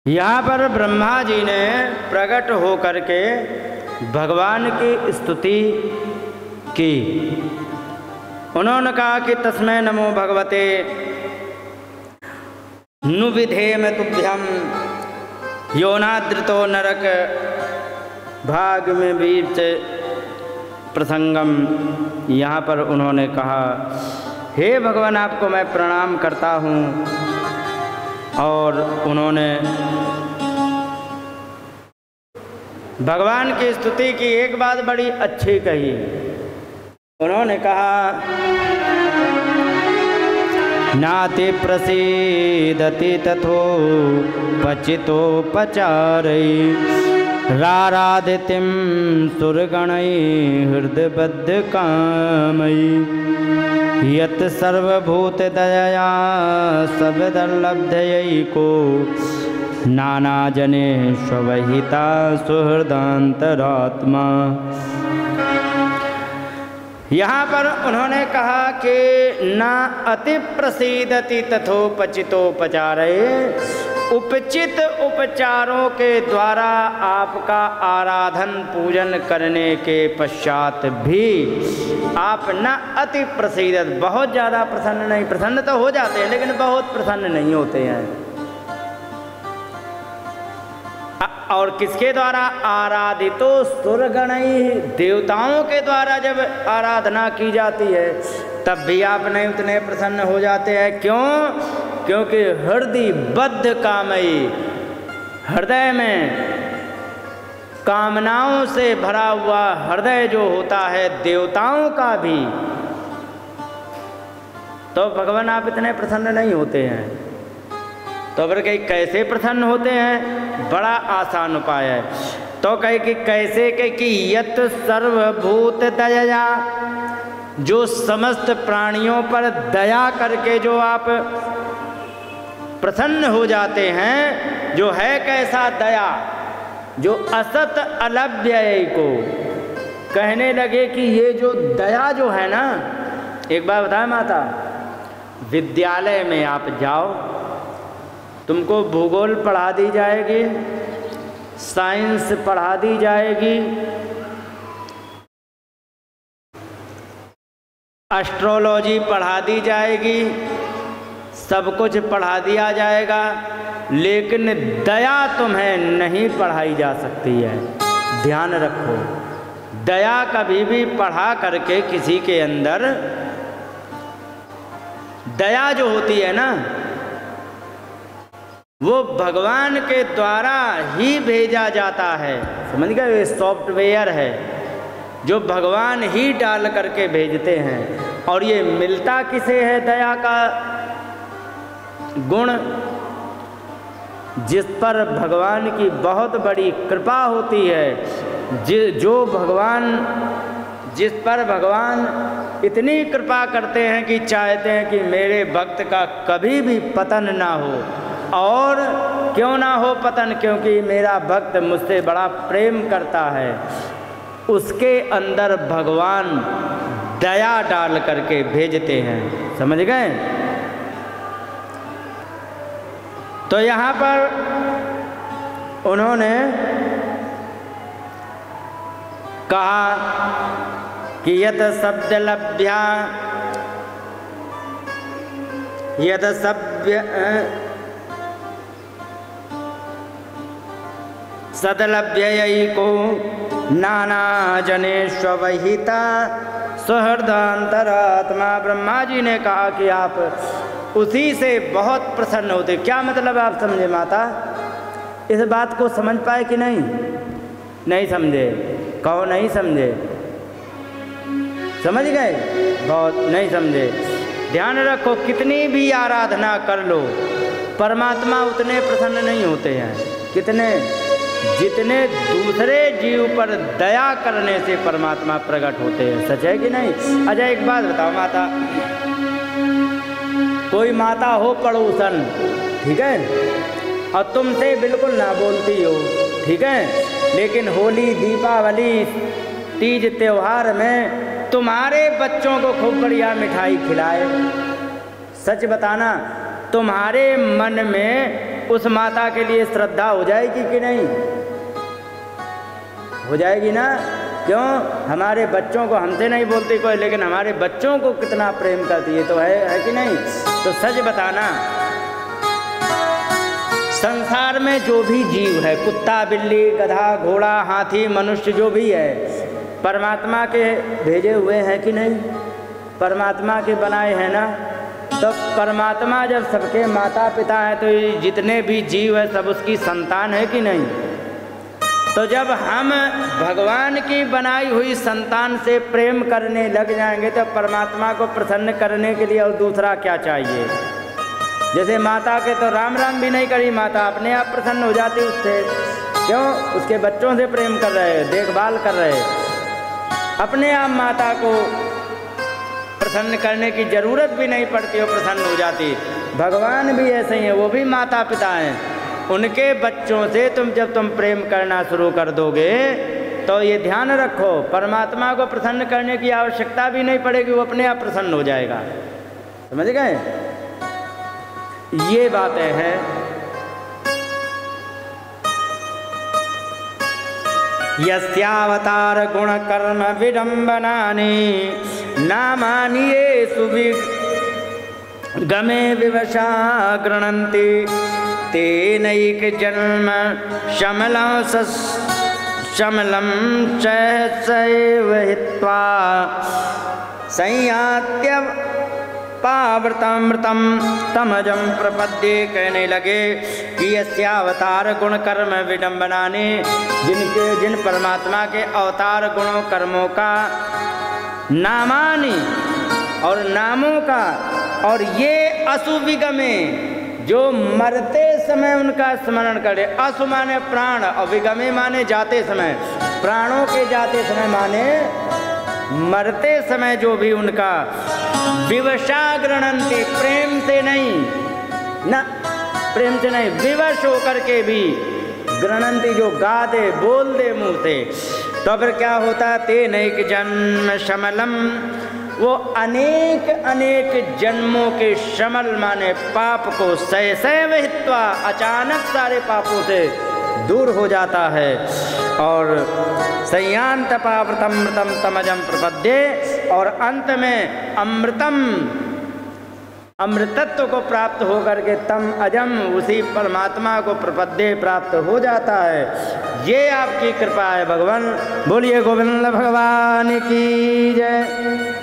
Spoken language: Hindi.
यहाँ पर ब्रह्मा जी ने प्रकट होकर के भगवान की स्तुति की। उन्होंने कहा कि तस्मै नमो भगवते नुविधेम तुभ्यम योनाद्रितो नरक भाग में बीच प्रसंगम। यहाँ पर उन्होंने कहा, हे भगवान आपको मैं प्रणाम करता हूँ। और उन्होंने भगवान की स्तुति की। एक बात बड़ी अच्छी कही, उन्होंने कहा नाति प्रसीदति तथो पचितो पचारई राराधितिम सुरगणई हृदयबद्ध कामई यत सर्वभूत दया सबदलब्धयैको नाना जने स्वहिता सुहृदांतरात्मा। यहाँ पर उन्होंने कहा कि ना अति प्रसीदति तथोपचितोपचारे, उपचित उपचारों के द्वारा आपका आराधन पूजन करने के पश्चात भी आप न अति प्रसीदत, बहुत ज़्यादा प्रसन्न नहीं, प्रसन्न तो हो जाते हैं लेकिन बहुत प्रसन्न नहीं होते हैं। और किसके द्वारा? आराधितो सुरगणई, देवताओं के द्वारा जब आराधना की जाती है तब भी आप नहीं उतने प्रसन्न हो जाते हैं। क्यों? क्योंकि हृदय बद्ध कामई, हृदय में कामनाओं से भरा हुआ हृदय जो होता है देवताओं का भी, तो भगवान आप इतने प्रसन्न नहीं होते हैं। तो फिर कहीं कैसे प्रसन्न होते हैं? बड़ा आसान उपाय है। तो कहे कि कैसे के कि यत सर्वभूत दया, जो समस्त प्राणियों पर दया करके जो आप प्रसन्न हो जाते हैं, जो है कैसा दया, जो असत अलभ्य को कहने लगे कि ये जो दया जो है ना, एक बार बताए माता, विद्यालय में आप जाओ, तुमको भूगोल पढ़ा दी जाएगी, साइंस पढ़ा दी जाएगी, एस्ट्रोलॉजी पढ़ा दी जाएगी, सब कुछ पढ़ा दिया जाएगा, लेकिन दया तुम्हें नहीं पढ़ाई जा सकती है। ध्यान रखो, दया कभी भी पढ़ा करके किसी के अंदर दया जो होती है ना, वो भगवान के द्वारा ही भेजा जाता है। समझ गए? ये सॉफ्टवेयर है जो भगवान ही डाल करके भेजते हैं। और ये मिलता किसे है दया का गुण? जिस पर भगवान की बहुत बड़ी कृपा होती है, जिस पर भगवान इतनी कृपा करते हैं कि चाहते हैं कि मेरे भक्त का कभी भी पतन ना हो। और क्यों ना हो पतन? क्योंकि मेरा भक्त मुझसे बड़ा प्रेम करता है। उसके अंदर भगवान दया डाल करके भेजते हैं। समझ गए? तो यहाँ पर उन्होंने कहा कि यत शब्द लभ्या, यत सभ्य सदलभ्ययी को नाना जनेष्वहिता सुहृदांतरात्मा। ब्रह्मा जी ने कहा कि आप उसी से बहुत प्रसन्न होते। क्या मतलब आप समझे माता? इस बात को समझ पाए कि नहीं? नहीं समझे? कहो नहीं समझे। समझ गए? बहुत नहीं समझे। ध्यान रखो, कितनी भी आराधना कर लो, परमात्मा उतने प्रसन्न नहीं होते हैं। कितने? जितने दूसरे जीव पर दया करने से परमात्मा प्रकट होते हैं। सच है कि नहीं? अच्छा एक बात बताओ माता, कोई माता हो पड़ोसन, ठीक है, और तुमसे बिल्कुल ना बोलती हो, ठीक है, लेकिन होली, दीपावली, तीज त्योहार में तुम्हारे बच्चों को खूब बढ़िया मिठाई खिलाए, सच बताना तुम्हारे मन में उस माता के लिए श्रद्धा हो जाएगी कि नहीं? हो जाएगी ना। क्यों? हमारे बच्चों को हमसे नहीं बोलती कोई, लेकिन हमारे बच्चों को कितना प्रेम करती है, तो है कि नहीं? तो सच बताना, संसार में जो भी जीव है, कुत्ता, बिल्ली, गधा, घोड़ा, हाथी, मनुष्य, जो भी है, परमात्मा के भेजे हुए हैं कि नहीं? परमात्मा के बनाए हैं ना। तो परमात्मा जब सबके माता पिता है, तो ये जितने भी जीव है सब उसकी संतान है कि नहीं? तो जब हम भगवान की बनाई हुई संतान से प्रेम करने लग जाएंगे, तो परमात्मा को प्रसन्न करने के लिए और दूसरा क्या चाहिए? जैसे माता के तो राम राम भी नहीं करी, माता अपने आप प्रसन्न हो जाती उससे। क्यों? उसके बच्चों से प्रेम कर रहे, देखभाल कर रहे, अपने आप माता को प्रसन्न करने की जरूरत भी नहीं पड़ती, वो प्रसन्न हो जाती। भगवान भी ऐसे ही हैं, वो भी माता पिता हैं। उनके बच्चों से जब तुम प्रेम करना शुरू कर दोगे, तो ये ध्यान रखो, परमात्मा को प्रसन्न करने की आवश्यकता भी नहीं पड़ेगी, वो अपने आप प्रसन्न हो जाएगा। समझ गए? ये बातें हैं। यस्यावतार गुण कर्म विडम्बनानि नामानि येषु गमे विवशा गृह्णन्ति तेनैक जन्म शमलं च सैव हित्वा संयात्य पावृतामृतम तमजम प्रपद्ये। कहने लगे कि यस्यावतार गुण कर्म विडम्बनानि, जिन परमात्मा के अवतार गुणों कर्मों का, नामानि और नामों का, और ये असुविगमे जो मरते समय उनका स्मरण करे। असु माने प्राण और विगमे माने जाते समय, प्राणों के जाते समय माने मरते समय जो भी उनका विवशा गृह्णन्ति, प्रेम से नहीं ना, प्रेम से नहीं, विवश होकर के भी गृह्णन्ति, जो गा दे, बोल दे मुंह से, तो फिर क्या होता? तेनैक जन्म शमलम, वो अनेक अनेक जन्मों के शमल माने पाप को सैव हित्वा, अचानक सारे पापों से दूर हो जाता है। और संयान्त पावृतमृतम तमजम प्रपद्ये, और अंत में अमृतत्व को प्राप्त होकर के तम अजम, उसी परमात्मा को प्रपद्ये प्राप्त हो जाता है। ये आपकी कृपा है भगवान। बोलिए गोविंद भगवान की जय।